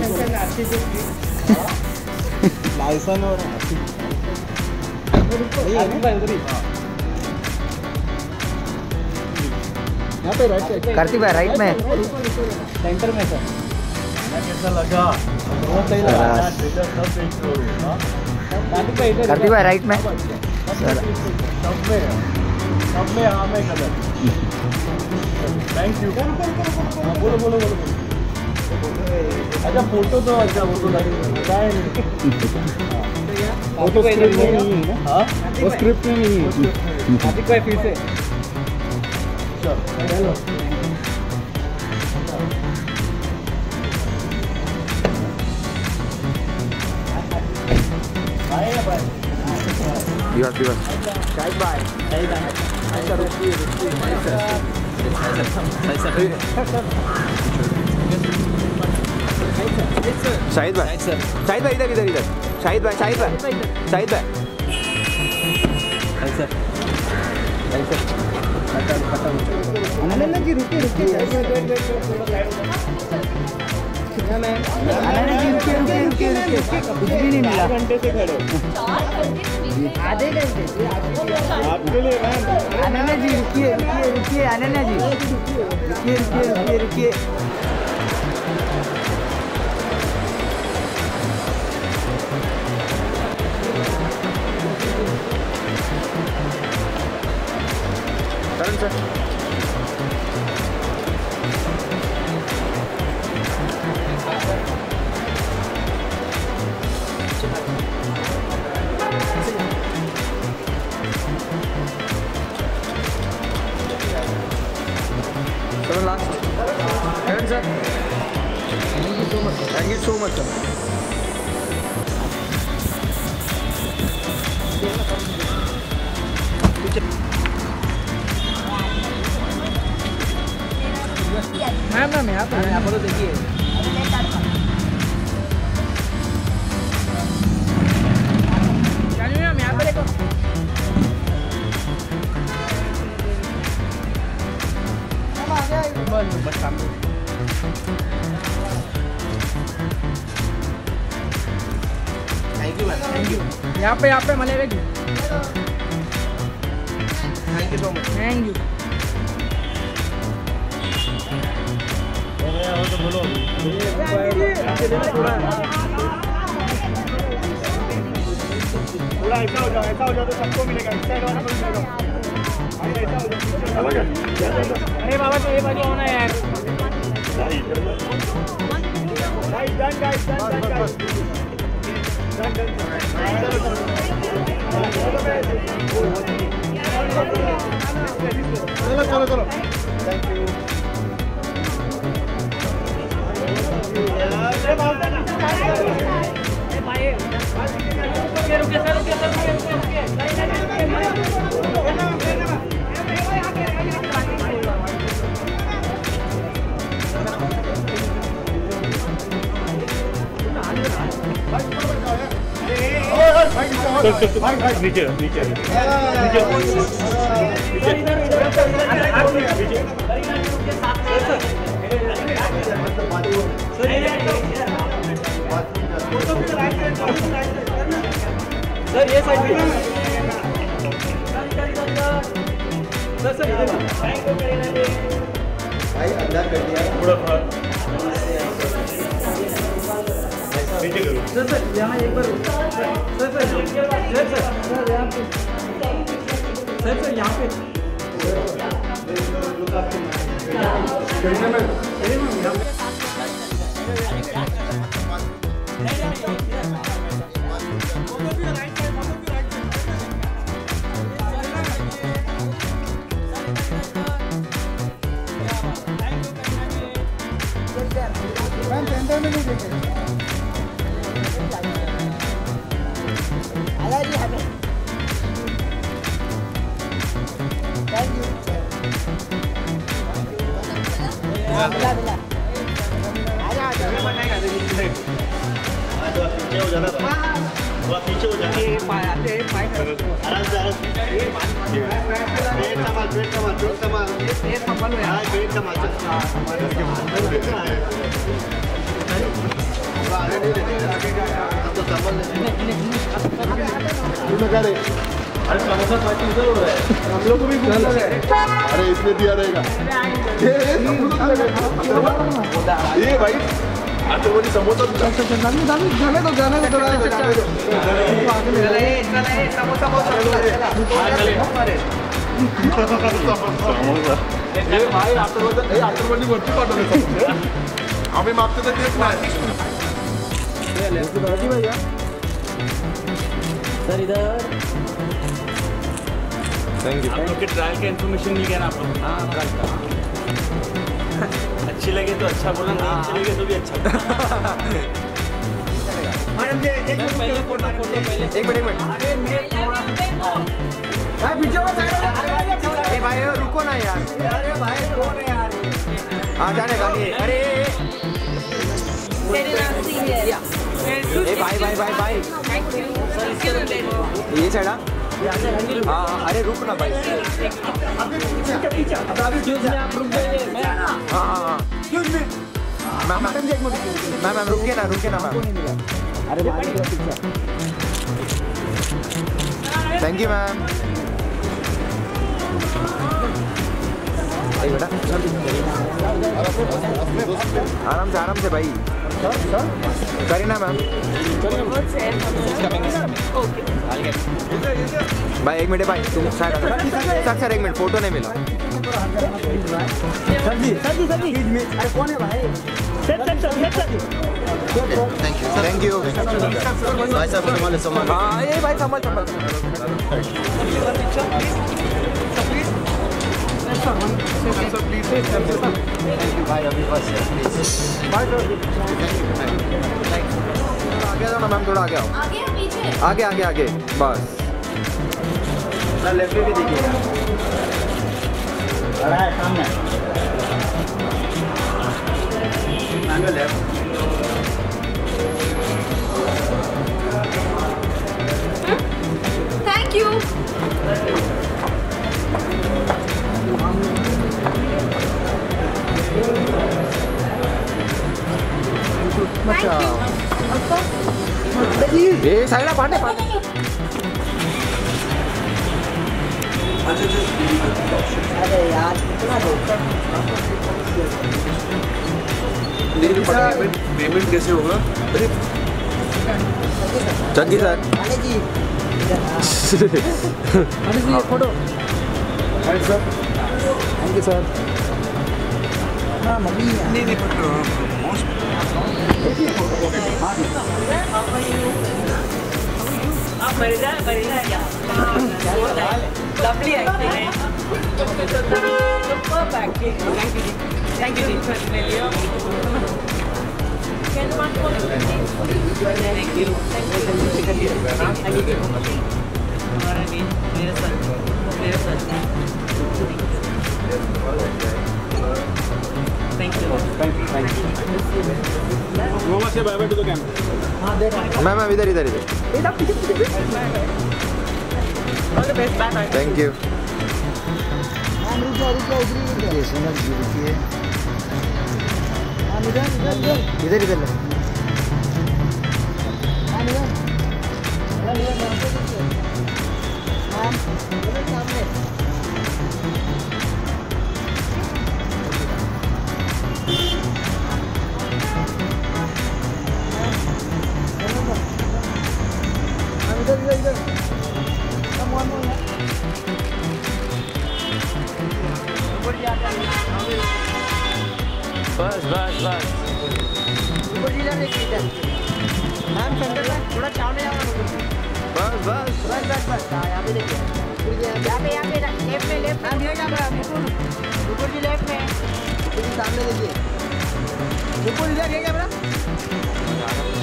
Licence और यहाँ पे राइट कार्तिक भाई राइट में सेंटर में सर। कैसा लगा? बहुत सही लगा। कार्तिक भाई राइट में सब में हाँ में कलर। Thank you. बोलो बोलो बोलो। अच्छा फोटो तो अच्छा वो तो लगेगा वो तो स्क्रिप्ट में नहीं है। हाँ वो स्क्रिप्ट में नहीं है। कार्तिक भाई फिर से चलो। दिवस दिवस शाहिद भाई ऐसा रुकिए शाहिद भाई इधर इधर इधर शाहिद भाई अनन्या जी रुकिए अनन्या जी रुकिए कुछ भी नहीं मिला। घंटे से खड़े आधे घंटे आपके लिए मैम। अनन्या जी रुकिए अनन्या जी रुकिए करण सर चलो last Karan sir thank you so much sir. Ma'am यहाँ पर तो देखिए मैम यहाँ पर देखो। बस सामने थैंक यू यहाँ पे मलेगा जी। Thank you so much. Thank you. तो बोलो थोड़ा ऐसा हो जाओ तो सबको मिलेगा। इस साइड वाला को मिलेगा। ऐसा हो जाओ। अरे बाबा तो ये बाजू होना यार। चलो थैंक यू। नीचे सर ये साइड सर भाई अंदर कर दिया पूरा नीचे करो सर यहाँ एक बार सर यहाँ पे पीछे हो जाते आराम से पेट संभाल अरे समोसा पार्टी उधर हो रहा है, हम लोग को भी भूख लगा है। अरे इसमें दिया रहेगा ये भाई आतंकवादी समोसा भाई आतंकवादी वरती पाठवले समोसे आम्ही मागतो तर तेच नाही भैया सर इधर थैंक यू। आप लोग के ट्रायल का इन्फॉर्मेशन मिल गया ना आप लोग? हाँ अच्छी लगे तो अच्छा बोला, नहीं अच्छी लगे तो भी अच्छा बोला। एक मिनट भाई रुको ना यार। अरे भाई कौन है यार? हाँ जाने का नहीं। अरे भाई भाई भाई भाई ये साइड हाँ अरे रुक ना भाई। हाँ हाँ हाँ मैम रुकिए ना मैम। अरे भाई थैंक यू मैम। बेटा आराम से भाई। करीना मैम भाई एक मिनट भाई तुम सर एक मिनट फोटो नहीं मिला। अरे कौन है भाई? थैंक यू भाई साहब संभाल। हाँ ये भाई संभाल। भाई अभी बस आगे जाओ ना मैम, थोड़ा आगे आओ। आगे बस। लेफ्ट में भी देखिए सामने लेफ्ट। Thank you. ये साइड पांडे अरे यार कितना पेमेंट कैसे होगा? Jaggi sir photo thank you sir. हाँ मम्मी नहीं Lovely acting. Superb acting. Thank you. Can one more? Thank you. Thank you. Mama say bye bye to the camera. Ma'am इधर All the best. Bye bye. Thank you. ये सोनल जी रुकिए। इधर इधर बस ma'am centre में थोड़ा सामने आओ। बस यहाँ पे देखिए, यहाँ पे लेफ्ट में मैम ये कैमरा मुकुल जी लेफ्ट में, मुकुल जी सामने देखिए, मुकुल इधर ये कैमरा।